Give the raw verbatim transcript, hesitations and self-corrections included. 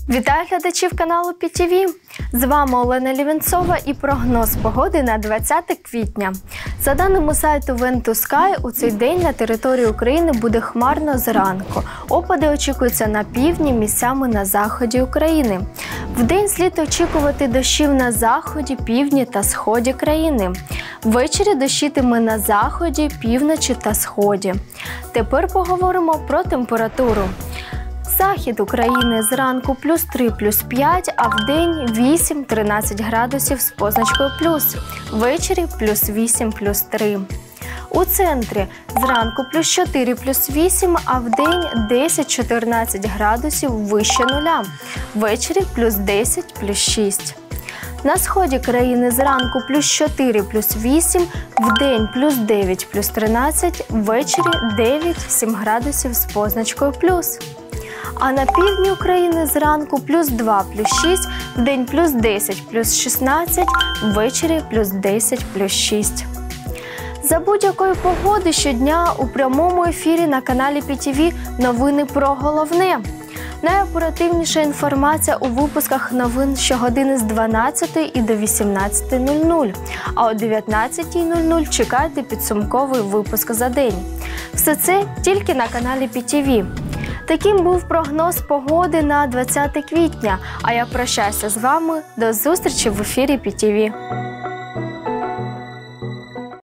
Вітаю глядачів каналу пі ті ві! З вами Олена Лівенцова і прогноз погоди на двадцяте квітня. За даними сайту Вентускай, у цей день на території України буде хмарно зранку. Опади очікуються на півдні, місцями на заході України. Вдень слід очікувати дощів на заході, півдні та сході країни. Ввечері дощитиме на заході, півночі та сході. Тепер поговоримо про температуру. Захід України зранку плюс три, плюс п'ять, а вдень вісім - тринадцять градусів з позначкою плюс. Ввечері плюс вісім, плюс три. У центрі зранку плюс чотири, плюс вісім, а вдень десять - чотирнадцять градусів вище нуля. Ввечері плюс десять, плюс шість. На сході країни зранку плюс чотири, плюс вісім, вдень плюс дев'ять, плюс тринадцять, ввечері дев'ять - сім градусів з позначкою плюс. А на півдні України зранку плюс два, плюс шість, вдень плюс десять, плюс шістнадцять, ввечері плюс десять, плюс шість. За будь-якої погоди щодня у прямому ефірі на каналі пі ті ві новини про головне. Найоперативніша інформація у випусках новин щогодини з дванадцятої і до вісімнадцятої нуль нуль, а о дев'ятнадцятій нуль нуль чекайте підсумковий випуск за день. Все це тільки на каналі пі ті ві. Таким був прогноз погоди на двадцяте квітня, а я прощаюся з вами. До зустрічі в ефірі пі ті ві.